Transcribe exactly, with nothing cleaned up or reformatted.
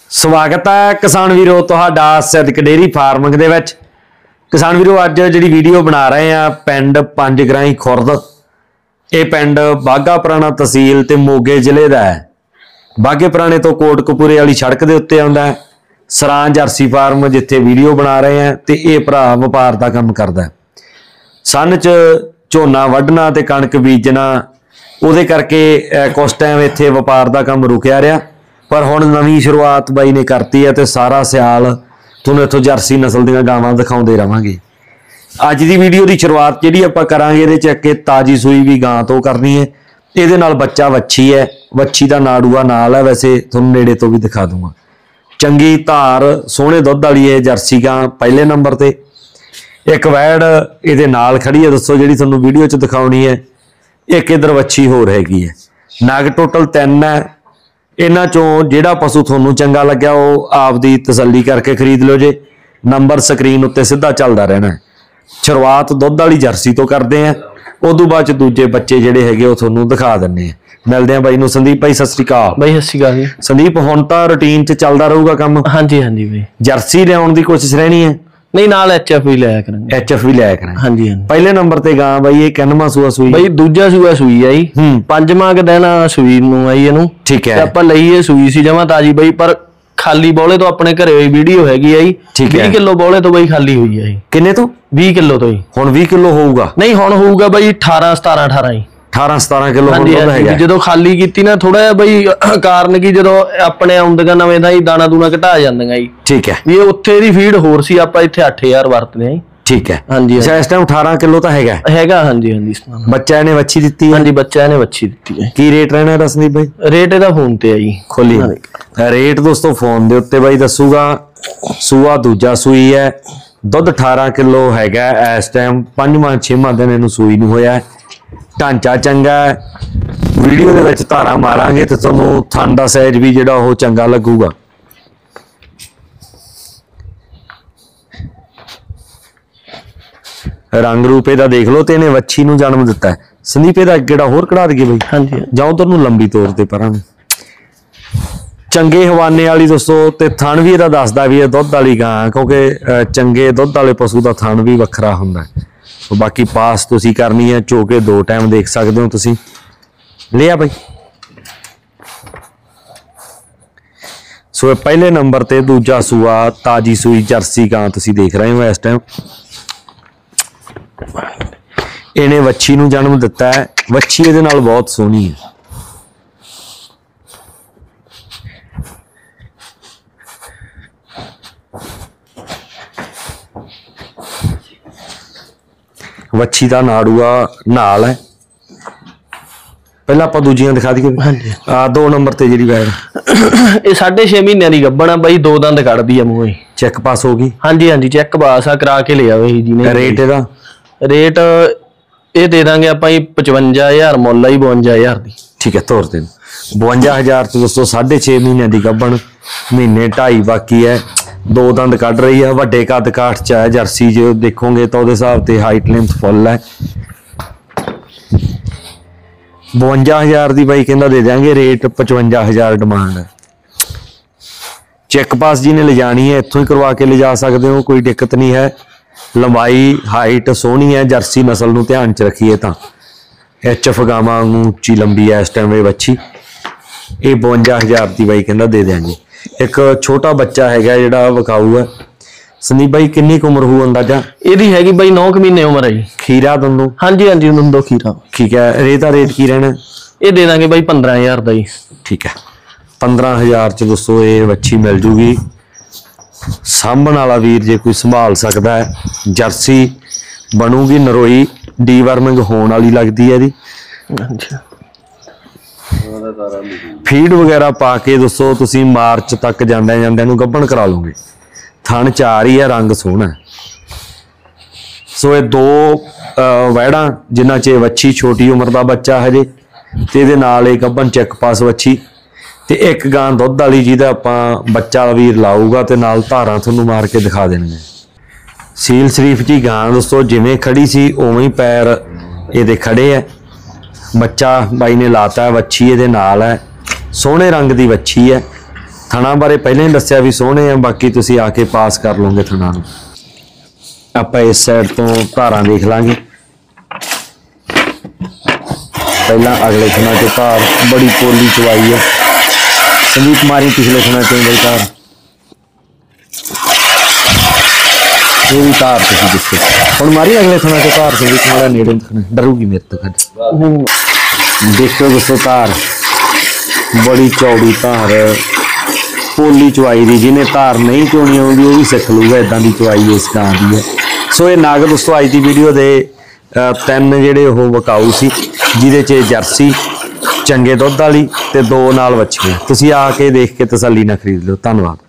स्वागत है किसान वीरो तुहाडा सिद्दक डेयरी फार्मिंग दे विच। किसान वीरो अज जिहड़ी वीडियो बना रहे हैं पिंड पंजगराई खुरद, ये पिंड बाघा पुराना तहसील ते मोगे जिले का है। बाघे पुराने तो कोटकपूरे वाली सड़क के उत्ते आउंदा है सरां जर्सी फार्म, जिथे वीडियो बना रहे हैं तो ये भरा व्यापार का काम करता है। सन च झोना वढ़ना ते कणक बीजना, उहदे करके कुछ टाइम इत्थे व्यापार का काम रुकिया रहा, पर हुण नवीं शुरुआत बाई ने करती है तो सारा सियाल तुहानूं इत्थों जर्सी नस्ल दीआं गावां दिखाउंदे रहांगे। अज की वीडियो की शुरुआत जिहड़ी आपां करांगे इहदे च एक ताजी सूई भी गां तो करनी है। इहदे नाल बच्चा वच्छी है, वच्छी का नाड़ूआ नाल है, वैसे तुहानूं नेड़े तो भी दिखा दूंगा। चंगी धार सोहणे दुध वाली है जर्सी गां पहले नंबर ते। एक वैड़ इहदे नाल खड़ी है, दसो जिहड़ी तुहानूं वीडियो च दिखाउणी है। एक इधर वच्छी होर हैगी है। नग टोटल तीन है। इन्हां चों जिहड़ा पशु तुहानूं चंगा लग्या वो आपदी तसल्ली करके खरीद लो जे। नंबर स्क्रीन उत्ते सीधा चलदा रहना है। शुरुआत दुध वाली जर्सी तो करते हैं, उदों बाद दूजे बच्चे जिहड़े हैगे वो तुहानूं दिखा दिंदे हैं। मिलते हैं बाई नूं। संदीप भाई सत श्री अकाल। भाई सत श्री अकाल जी। संदीप हुण तां रूटीन च चलदा रहूगा काम? हाँ जी हाँ जी भाई। जर्सी लियाउण दी कोशिश रहनी है? नहीं, नाल एच एफ भी लिया करेंगे। एच एफ भी लिया करेंगे। हाँ जी हाँ। पहले नंबर ते गां बाई ये किन्नवां सूआ सूई? भाई दूजा सूआ सूई आई, पंजवां क दिन सूई नूं आई इहनूं। ठीक है। आपां लईए सूई सी जमा ताजी भाई, पर खाली बौले तो अपने घरे होई वीडियो हैगी आई। ठीक है। बीस किलो बौले तो भाई खाली हुई है। किन्ने तो? बीस किलो तो ही। हुण बीस किलो होऊगा? नहीं, हुण होऊगा भाई अठारह सतारह अठारह ही। अठारह सतारह किलो हाँ जी हाँ जी। जो खाली की ना थोड़ा जिहा बई कारण की जो अपने आउंदियां नवें थां दाना दूना घटा जांदियां जी। ठीक है। ये उत्थे दी फीड होर सी, आपां इत्थे अठ हज़ार वरतदे हैं। ठीक है। हाँ जी। अच्छा, इस टाइम अठारह किलो तो हैगा हैगा। हाँ जी हाँ जी। बच्चा ने वच्छी दित्ती है? हाँ जी, बच्चा ने वच्छी दित्ती है। की रेट रहना है संदीप भाई? रेट इहदा फोन ते है जी। खोली रेट दोस्तों फोन दे उत्ते बाई दसूगा। सूआ दूजा सूई है, दुध अठारह किलो हैगा इस टाइम। पंजवां छेवां दिन इहनूं सूई नूं होया है। ढांचा चंगा है। वीडियो दे विच धारा मारांगे तो तुहानूं थन दा साइज भी जिहड़ा ओह चंगा लगूगा। रंग रूप इहदा देख लो, ते इहने वच्छी नूं जन्म दिता है। संदीप इहदा अगेड़ा होर कढ़ा दईए बई? हाँ जी। जाओ उधर नूं लंबी तौर ते परां नूं। चंगे हवाने वाली दोस्तों, ते थन भी इहदा दसदा भी है दुध वाली गां, क्योंकि चंगे दुध वाले पशु का थन भी वखरा हुंदा है। तो बाकी पास तुसी करनी है, चोके दो टाइम देख सकते हो तुसी। लिया भाई। सो पहले नंबर ते दूजा सूआ ताजी सूई जर्सी गां तुसी देख रहे हो इस टाइम। इन्हें वच्छी नूं जन्म दिता है। वच्छी इहदे नाल बहुत सोहनी है। वच्छी का नाड़ूआ नाल है। पहला आपां दूजियां दिखा दईए। हाँ जी। आ दो नंबर ते जिहड़ी वैड़ ये साढ़े छे महीने की गब्बण है बई, दो दंद कढ़दी है मूंह ही। चेक पास होगी? हाँ जी हाँ जी, चेक पास आ करा के ले आवे जी ने। रेट इहदा? रेट ये दे देंगे आपां जी पचवंजा हज़ार मुੱਲ आई बवंजा हज़ार दी। ठीक है, तोर दिन बवंजा हज़ार तो दोस्तों साढ़े छे महीने की गब्बण, महीने ढाई बाकी है। दो दंद कढ़ रही है। वड्डे कद काठ च है जर्सी, जो देखोगे तो उहदे हिसाब से हाइट लेंथ फुल है। बवंजा हज़ार की बाई कहंदा दे देंगे। रेट पचवंजा हज़ार डिमांड है। चेक पास जी ने ले जानी है इत्थों ही करवा के ले जा सकते हो, कोई दिक्कत नहीं है। लंबाई हाइट सोहनी है। जर्सी नस्ल नूं ध्यान च रखिए तो एच एफ गावां उच्ची लंबी है इस टाइम ये बच्ची। ये बवंजा हज़ार की बाई कहंदा दे देंगे। एक छोटा बच्चा है जिहड़ा विकाऊ है। संदीप भाई कितनी उम्र हो अंदाजा? इहदी हैगी भाई नौ महीने उम्र है जी। खीरा दोनों? हाँ जी हाँ जी, दोनों खीरा। ठीक है। रेट का रेट की रहना? ये दे देंगे भाई पंद्रह हज़ार का जी। ठीक है, पंद्रह हज़ार च दोस्तों ये बच्ची मिल जूगी। सामभण वाला वीर जे कोई संभाल सकता है। जर्सी बनूगी नरोई, डीवर्मिंग होने वाली लगती है जी। फीड वगैरह पा के दोस्तों तुसी मार्च तक जांदे जांदे नूं गब्बण करा लोगे। थन चार ही है, रंग सोहना है। सो ये दो वैड़ा जिन्हां च वच्छी छोटी उम्र का बच्चा हजे, ते इहदे नाल ये गब्बण चेक पास वच्छी, ते एक गां दुध वाली जिहदा आपां बच्चा वीर लाऊगा ते नाल धारां तुहानूं मार के दिखा देणगे। सील शरीफ जी गां दोस्तों जिवें खड़ी सी उवें ही पैर इहदे खड़े है। बच्चा बाई ने लाता है। वच्छी इहदे नाल है, सोहणे रंग की वच्छी है। ਥਣਾ ਬਾਰੇ ਪਹਿਲਾਂ ਹੀ ਦੱਸਿਆ ਵੀ ਸੋਹਣੇ ਆ, ਬਾਕੀ ਤੁਸੀਂ ਆ ਕੇ ਪਾਸ ਕਰ ਲਓਗੇ ਥਣਾ ਨੂੰ। ਆਪਾਂ ਇਸ ਸਾਈਡ ਤੋਂ ਧਾਰਾਂ ਦੇਖ ਲਾਂਗੇ। ਪਹਿਲਾਂ ਅਗਲੇ ਥਣਾ ਤੇ ਧਾਰ ਬੜੀ ਪੋਲੀ ਚਵਾਈ ਹੈ। ਸੰਦੀਪ ਮਾਰੀ ਪਿਛਲੇ ਥਣਾ ਤੇ ਉਂਗਲ ਧਾਰ, ਇਹ ਵੀ ਧਾਰ ਤੁਸੀਂ ਦੇਖੋ। ਹੁਣ ਮਾਰੀ ਅਗਲੇ ਥਣਾ ਤੇ ਧਾਰ, ਸੰਦੀਪ ਮਾੜਾ ਨੇੜੇ ਦਿਖਣਾ, ਡਰੂਗੀ ਮੇਰੇ ਤੋਂ ਕੱਢ। ਦੇਖੋ ਦੋਸਤੋ ਧਾਰ ਬੜੀ ਚੌੜੀ ਧਾਰ, ਪੋਲੀ ਚਵਾਈ ਦੀ। ਜਿਹਨੇ ਧਾਰ ਨਹੀਂ ਚੋਣੀ ਆਉਂਦੀ ਉਹ ਵੀ ਸਿੱਖ ਲੂਗਾ, ਇਦਾਂ ਦੀ ਚਵਾਈ ਇਸ ਗਾਂ ਦੀ ਹੈ। ਸੋ ਇਹ ਨਾਗ ਦੋਸਤੋ ਅੱਜ ਦੀ ਵੀਡੀਓ ਦੇ ਤਿੰਨ ਜਿਹੜੇ ਉਹ ਵਿਕਾਊ ਸੀ, ਜਿਹਦੇ 'ਚ ਜਰਸੀ ਚੰਗੇ ਦੁੱਧ ਵਾਲੀ ਤੇ ਦੋ ਨਾਲ ਵੱਛੀਆਂ। ਤੁਸੀਂ ਆ ਕੇ ਦੇਖ ਕੇ ਤਸੱਲੀ ਨਾਲ ਖਰੀਦ ਲਿਓ। ਧੰਨਵਾਦ।